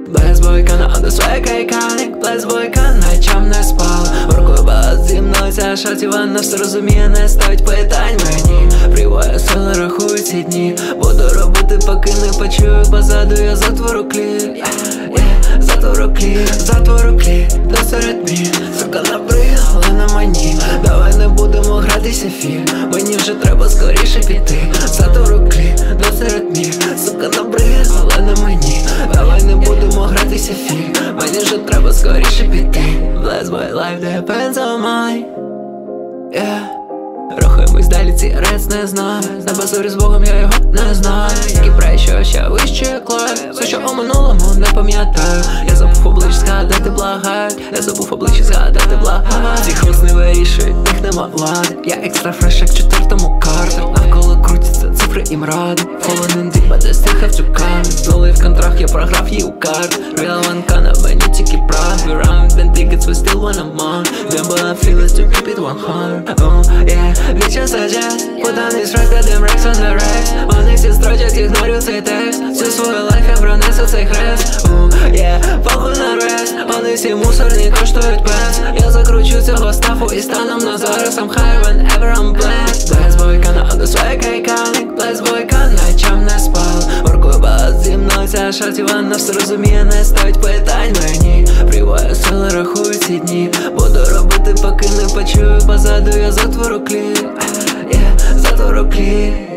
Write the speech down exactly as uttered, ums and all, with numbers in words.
Блесбойка на оду свой кайканик, блесбойка ночам не спала. Воркує зі мною ця шатіва, на все розуміє, не ставить питань мені. Привоє сили, рахую ці дні. Буду робити, поки не почую позаду, я затвору кліп, yeah, yeah. Затвору кліп, затвору кліп, досеред мій. Сука набрила на мені, давай не будемо гратися фільм. Мені вже треба скоріше піти. Затвору кліп, досеред мій. Сука набрила на мені, давай не будемо гратися фільм. Мені вже треба скоріше піти. Bless my life depends on mine, yeah. Рухаємось далі, ці рец не знаю. На базорі з Богом я його не знаю. Тільки прай, що ще вище клай. Все, що у минулому не пам'ятаю. Я забув облич згадати, благаю. Я забув обличчя згадати, благаю. Ці хвост не вирішують, їх нема влади. Я екстра фреш, як четвертому карту. Навколо крутяться цифри і мради. Falling deep, but I still have to come. Зловив в контракт, я програв її у карт. Real one на мені тільки прав. We round ten tickets, we still wanna mount. Them but I feel it to keep it one hundred. Oh yeah. Віча саджес, поданий шрек, кладем рекс on the rex. Вони всі строчать, ігнорю цей текст. Всю свою лайф я пронесу цей хрест. Ууу, є, похуй на рест. Вони всі мусорні, коштують пенс. Я закручу цього стафу і станом на зараз. I'm higher whenever I'm blessed. Блесбойка на оду свой кайканик, блесбойка ночам не спала. Воркує бас зі мною ця шатіва, на все розуміє, не ставить питань мені. Привоє сили, рахую ці дні. Буду робити, поки не почую позаду, я затвору кліп, yeah, затвору кліп.